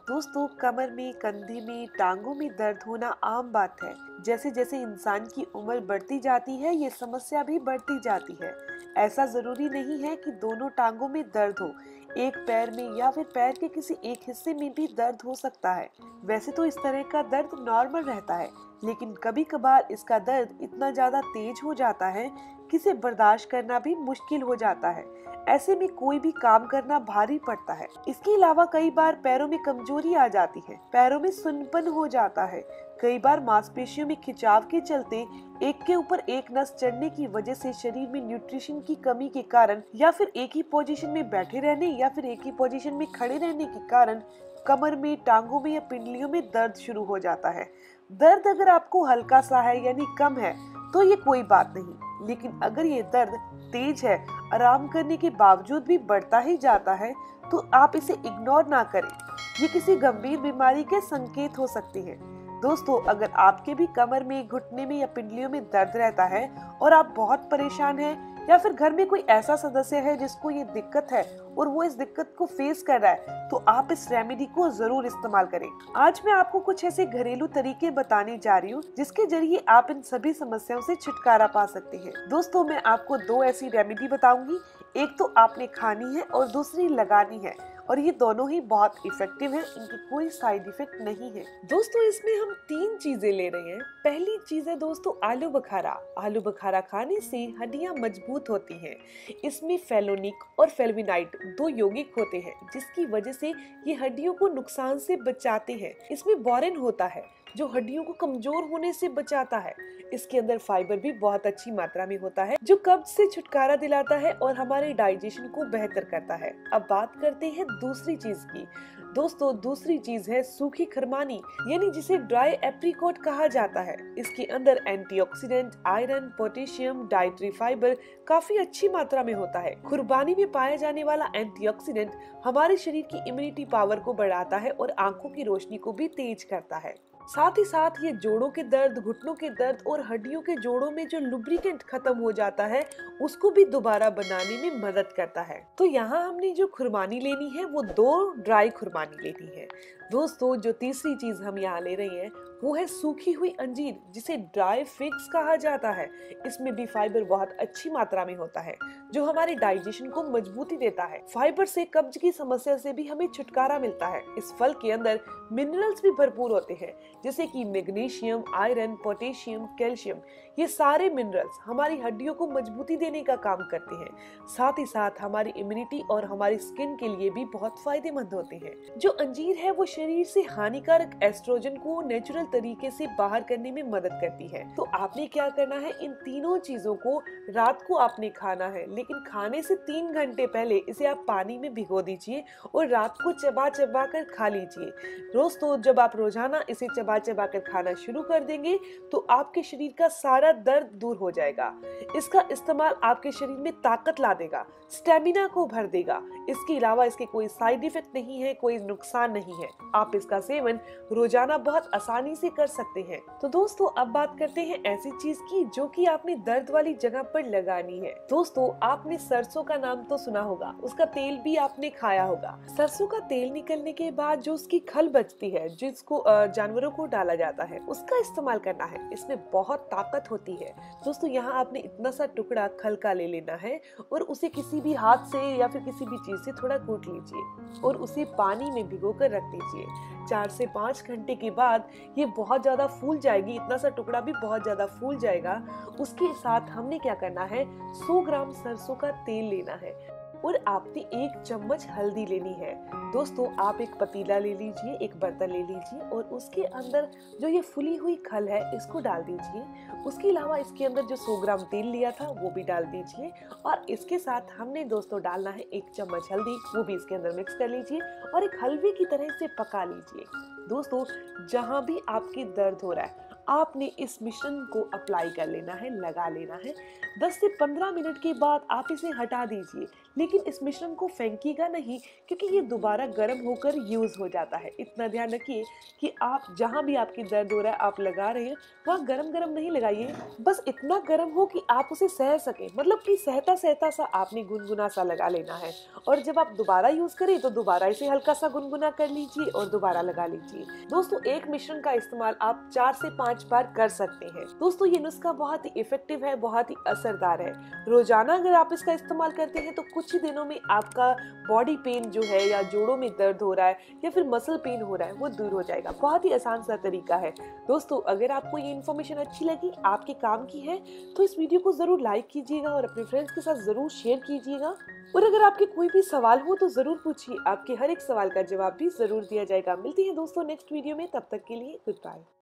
दोस्तों, कमर में, कंधे में, टांगों में दर्द होना आम बात है। जैसे जैसे इंसान की उम्र बढ़ती जाती है, ये समस्या भी बढ़ती जाती है। ऐसा जरूरी नहीं है कि दोनों टांगों में दर्द हो। एक पैर में या फिर पैर के किसी एक हिस्से में भी दर्द हो सकता है। वैसे तो इस तरह का दर्द नॉर्मल रहता है, लेकिन कभी कभार इसका दर्द इतना ज्यादा तेज हो जाता है कि इसे बर्दाश्त करना भी मुश्किल हो जाता है। ऐसे में कोई भी काम करना भारी पड़ता है। इसके अलावा कई बार पैरों में कमजोरी आ जाती है, पैरों में सुन्नपन हो जाता है। कई बार मांसपेशियों में खिंचाव के चलते एक के ऊपर एक नस चढ़ने की वजह से शरीर में न्यूट्रिशन की कमी के कारण, या फिर एक ही पोजीशन में बैठे रहने या फिर एक ही पोजीशन में खड़े रहने के कारण कमर में, टांगों में या पिंडलियों में दर्द शुरू हो जाता है। दर्द अगर आपको हल्का सा है यानी कम है तो ये कोई बात नहीं, लेकिन अगर ये दर्द तेज है, आराम करने के बावजूद भी बढ़ता ही जाता है, तो आप इसे इग्नोर ना करें। ये किसी गंभीर बीमारी के संकेत हो सकते हैं। दोस्तों, अगर आपके भी कमर में, घुटने में या पिंडलियों में दर्द रहता है और आप बहुत परेशान हैं, या फिर घर में कोई ऐसा सदस्य है जिसको ये दिक्कत है और वो इस दिक्कत को फेस कर रहा है, तो आप इस रेमेडी को जरूर इस्तेमाल करें। आज मैं आपको कुछ ऐसे घरेलू तरीके बताने जा रही हूँ जिसके जरिए आप इन सभी समस्याओं से छुटकारा पा सकते हैं। दोस्तों, मैं आपको दो ऐसी रेमेडी बताऊंगी। एक तो आपने खानी है और दूसरी लगानी है, और ये दोनों ही बहुत इफेक्टिव हैं, इनकी कोई साइड इफेक्ट नहीं है। दोस्तों, इसमें हम 3 चीजें ले रहे हैं। पहली चीज है दोस्तों आलू बुखारा। आलू बुखारा खाने से हड्डियां मजबूत होती हैं। इसमें फेलोनिक और फेल्विनाइट 2 यौगिक होते हैं, जिसकी वजह से ये हड्डियों को नुकसान से बचाते हैं। इसमें बोरेन होता है जो हड्डियों को कमजोर होने से बचाता है। इसके अंदर फाइबर भी बहुत अच्छी मात्रा में होता है जो कब्ज से छुटकारा दिलाता है और हमारे डाइजेशन को बेहतर करता है। अब बात करते हैं दूसरी चीज की। दोस्तों, दूसरी चीज है सूखी खरमानी, यानी जिसे ड्राई एप्रिकॉट कहा जाता है। इसके अंदर antioxidant, iron, potassium, dietary fibre काफी अच्छी मात्रा में होता है। खुरबानी में पाया जाने वाला एंटीऑक्सीडेंट हमारे शरीर की इम्यूनिटी पावर को बढ़ाता है और आंखों की रोशनी को भी तेज करता है। साथ ही साथ ये जोड़ों के दर्द, घुटनों के दर्द और हड्डियों के जोड़ों में जो लुब्रिकेंट खत्म हो जाता है उसको भी दोबारा बनाने में मदद करता है। तो यहाँ हमने जो खुरमानी लेनी है वो 2 ड्राई खुरमानी लेनी है। दोस्तों, जो तीसरी चीज हम यहाँ ले रहे हैं वो है सूखी हुई अंजीर, जिसे ड्राई फिग्स कहा जाता है। इसमें भी फाइबर बहुत अच्छी मात्रा में होता है जो हमारे डाइजेशन को मजबूती देता है। फाइबर से कब्ज की समस्या से भी हमें छुटकारा मिलता है। इस फल के अंदर मिनरल्स भी भरपूर होते हैं, जैसे कि मैग्नीशियम, आयरन, पोटेशियम, कैल्शियम। ये सारे मिनरल्स हमारी हड्डियों को मजबूती देने का काम करते हैं। साथ ही साथ हमारी इम्यूनिटी और हमारी स्किन के लिए भी बहुत फायदेमंद होते हैं। जो अंजीर है वो शरीर से हानिकारक एस्ट्रोजन को नेचुरल तरीके से बाहर करने में मदद करती है। तो आपने क्या करना है, इन तीनों चीजों को रात को आपने खाना है, लेकिन खाने से 3 घंटे पहले इसे आप पानी में भिगो दीजिए और रात को चबा चबा कर खा लीजिए। दोस्तों, जब आप रोजाना इसे चबा चबा कर खाना शुरू कर देंगे तो आपके शरीर का सारा दर्द दूर हो जाएगा। इसका इस्तेमाल आपके शरीर में ताकत ला देगा, स्टेमिना को भर देगा। इसके अलावा इसके कोई साइड इफेक्ट नहीं है, कोई नुकसान नहीं है। आप इसका सेवन रोजाना बहुत आसानी से कर सकते हैं। तो दोस्तों, अब बात करते हैं ऐसी चीज की जो कि आपने दर्द वाली जगह पर लगानी है। दोस्तों, आपने सरसों का नाम तो सुना होगा, उसका तेल भी आपने खाया होगा। सरसों का तेल निकलने के बाद जो उसकी खल बचती है, जिसको जानवरों को डाला जाता है, उसका इस्तेमाल करना है। इसमें बहुत ताकत होती है। दोस्तों, यहाँ आपने इतना सा टुकड़ा खल का ले लेना है और उसे किसी भी हाथ से या फिर किसी भी चीज से थोड़ा कूट लीजिए और उसे पानी में भिगोकर रख दीजिए। 4 से 5 घंटे के बाद ये बहुत ज्यादा फूल जाएगी, इतना सा टुकड़ा भी बहुत ज्यादा फूल जाएगा। उसके साथ हमने क्या करना है, 100 ग्राम सरसों का तेल लेना है और आपने 1 चम्मच हल्दी लेनी है। दोस्तों, आप एक पतीला ले लीजिए, एक बर्तन ले लीजिए और उसके अंदर जो ये फुली हुई खल है इसको डाल दीजिए। उसके अलावा इसके अंदर जो 100 ग्राम तेल लिया था वो भी डाल दीजिए और इसके साथ हमने दोस्तों डालना है 1 चम्मच हल्दी, वो भी इसके अंदर मिक्स कर लीजिए और एक हलवे की तरह से पका लीजिए। दोस्तों, जहाँ भी आपकी दर्द हो रहा है आपने इस मिश्रण को अप्लाई कर लेना है, लगा लेना है। 10 से 15 मिनट के बाद आप इसे हटा दीजिए, लेकिन इस मिश्रण को फेंकिएगा नहीं, क्योंकि ये दोबारा गर्म होकर यूज हो जाता है। इतना ध्यान रखिए कि आप जहां भी आपकी दर्द हो रहा है आप लगा रहे हैं वहां गरम गरम नहीं लगाइए, बस इतना गर्म हो कि आप उसे सह सके, मतलब कि सहता सहता सा आपने गुनगुना सा लगा लेना है। और जब आप दोबारा यूज करें तो दोबारा इसे हल्का सा गुनगुना कर लीजिए और दोबारा लगा लीजिए। दोस्तों, एक मिश्रण का इस्तेमाल आप 4 से 5 बार कर सकते हैं। दोस्तों, ये नुस्खा बहुत ही इफेक्टिव है, बहुत ही असरदार है। रोजाना अगर आप इसका इस्तेमाल करते हैं तो कुछ ही दिनों में आपका बॉडी पेन जो है या जोड़ों में दर्द हो रहा है या फिर मसल पेन हो रहा है वो दूर हो जाएगा। बहुत ही आसान सा तरीका है। दोस्तों, अगर आपको ये इन्फॉर्मेशन अच्छी लगी, आपके काम की है, तो इस वीडियो को जरूर लाइक कीजिएगा और अपने फ्रेंड्स के साथ जरूर शेयर कीजिएगा। और अगर आपके कोई भी सवाल हो तो जरूर पूछिए, आपके हर एक सवाल का जवाब भी जरूर दिया जाएगा। मिलती हैं दोस्तों नेक्स्ट वीडियो में, तब तक के लिए गुड बाय।